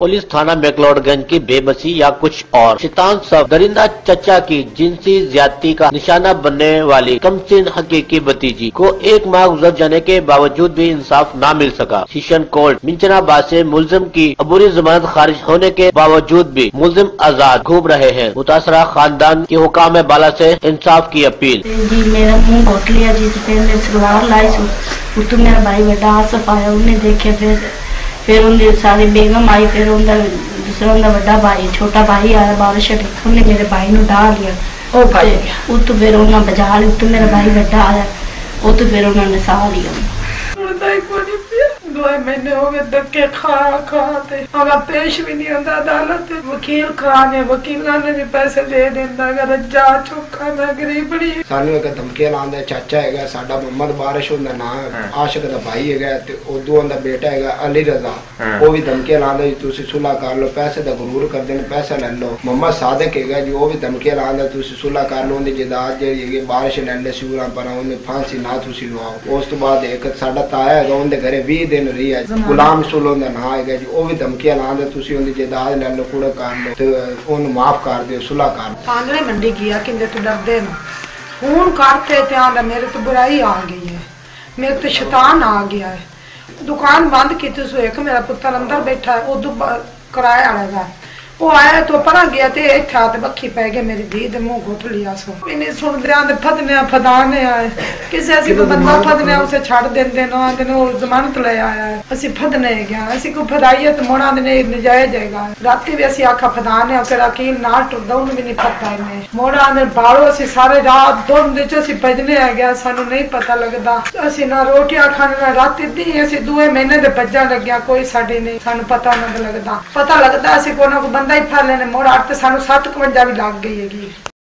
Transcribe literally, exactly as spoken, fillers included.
Police थाना मैक्लॉडगंज की बेबसी या कुछ और शैतान सब दरिंदा चचा की जिनसी ज्यादती का निशाना बनने वाली कमसिन हकीकी भतीजी को एक माह गुजर जाने के बावजूद भी इंसाफ न मिल सका। सेशन कोर्ट मिंचनाबाद से मुलजिम की अबूरी जमानत खारिज होने के बावजूद भी मुलजिम आजाद घूम रहे हैं। मुतासरा खानदान के हुकाम बाला से इंसाफ की अपील। जी मेरा मुंह घोट लिया जी, पहले सलवार लाई तो मेरा भाई बड़ा हाथ पाया, उन्हें देखे फिर फिर उन्हें सारी बेगम आई, फिर उनका दूसरा उनका बड़ा भाई छोटा भाई आया बारिश उन्हें मेरे भाई ने डाल लिया। ओ भाई वो तो फिर उन्हें बजा लिया, तो मेरा भाई बड़ा आया वो तो फिर उन्होंने सहा लिया। दो महीने हो गए धक्के खा खा अगर पेश भी नहीं होता अदालत, वकील खाने वकील ने भी पैसे दे देता, अगर जा चुका मैं गरीब बड़ी सानू एक धमकी लांदा चाचा है साडा मोहम्मद बारिश उनका नाम आशिक दा भाई है ते उदू उनका बेटा है अली रजा, वो भी धमकी लांदा जी तुसी सुलह कर लो, पैसे दा गुरूर करदे ने पैसा ले लो। मोहम्मद सादिक है जी वो भी धमकी लांदा तुसी सुलह कर लो, उनकी जायदाद जेहड़ी है बारिश लैंदे सूरा पर उन्हें फांसी ना तुसी लवाओ। उस तो बाद एक साडा ताया है उनके घरे बीस दिन रही है गुलाम सुलो ना है जी, वो भी धमकियां लांदे तुसी उनकी जायदाद ले लो कूड़ा कर लो ते उन माफ कर दो सुलह कर। कांगड़े मंडी गया किंदे तो डरदे ना फोन करते थे आंदा मेरे तो बुराई आ गई है, मेरे तो शैतान आ गया है। दुकान बंद की तो एक मेरा पुत्र अंदर बैठा है, उदू किराया वाला था वो आया तो परा गया ते इत्थे आते बखी पै गए, मेरी धी दे मुंह घुट लिया। सो इन्हें सुन दे आंदे फदने फदाने आए किसी ऐसी को बंदा फदने उसे छड़ देंदे ना आंदे ने वो जमानत ले आया है, असि फदने गया असी को फदाइए तो मोड़ा ने नजायज जाएगा। राती भी असी आखा फदाने फिर अकील ना टुरदा उन्हें भी नहीं पता इन्हें मोड़ा ने बाड़ो असी सारे रात दोन दे च असी भजने आ गया, सानू नहीं पता लगदा असी ना रोटियां खाने ना राती दी असी दूए महीने दे भज्जा लग्या कोई साडी नहीं सानू पता ना लगदा, पता लगदा असी कोना को बंदा ही फड़ लेने मोड़ आठ सानू सत्त कवंजा भी लग गई है।